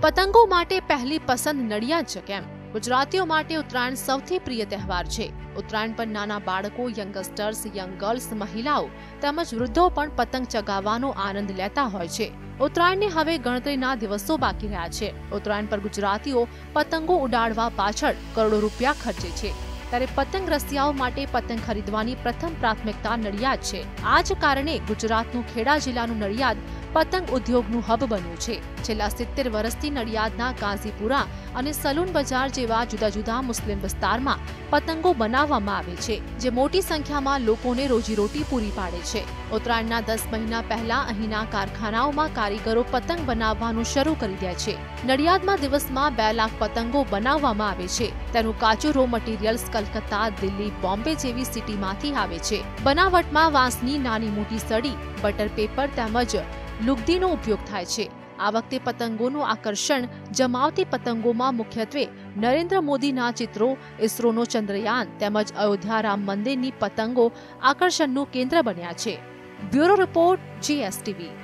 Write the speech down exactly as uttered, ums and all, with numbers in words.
પતંગો માટે પહેલી પસંદ નડિયાદ છે કેમ? ગુજરાતીઓ માટે ઉત્તરાયણ સૌથી પ્રિય તહેવાર છે। ઉત્તરાયણ પર નાના બાળકો, યંગસ્ટર્સ, યંગ ગર્લ્સ, મહિલાઓ તેમજ વૃદ્ધો પણ પતંગ ચગાવવાનો આનંદ લેતા હોય છે। ઉત્તરાયણને હવે ગણતરીના દિવસો બાકી રહ્યા છે। ઉત્તરાયણ પર ગુજરાતીઓ પતંગો ઉડાડવા પાછળ કરોડો રૂપિયા ખર્ચે છે, ત્યારે પતંગ રસિયાઓ માટે પતંગ ખરીદવાની પ્રથમ પ્રાથમિકતા નડિયાદ છે। આ જ કારણે ગુજરાતનું ખેડા જિલ્લાનું નડિયાદ પતંગ ઉદ્યોગનું હબ બન્યું છે। છેલ્લા સિત્તેર વર્ષથી નડિયાદના કાઝીપુરા અને સલૂન બજાર જેવા જુદા જુદા મુસ્લિમ વિસ્તારમાં પતંગો બનાવવામાં આવે છે, જે મોટી સંખ્યામાં લોકોને રોજીરોટી પૂરી પાડે છે। ઉત્તરાયણના દસ મહિના પહેલા અહીંના કારખાનાઓમાં કારીગરો પતંગ બનાવવાનું શરૂ કરી દે છે। નડિયાદમાં દિવસમાં બે લાખ પતંગો બનાવવામાં આવે છે। તેનું કાચું રો મટીરિયલ્સ કલકત્તા, દિલ્હી, બોમ્બે જેવી સિટીમાંથી આવે છે। બનાવટમાં વાંસની નાની મોટી સળી, બટર પેપર તેમજ લુગદીનો ઉપયોગ થાય છે। આ વખતે પતંગોનું આકર્ષણ જમાવતી પતંગોમાં મુખ્યત્વે નરેન્દ્ર મોદીના ચિત્રો, ઇસરોનો ચંદ્રયાન તેમજ અયોધ્યા રામ મંદિરની પતંગો આકર્ષણનું કેન્દ્ર બન્યા છે। Bureau report, GSTV.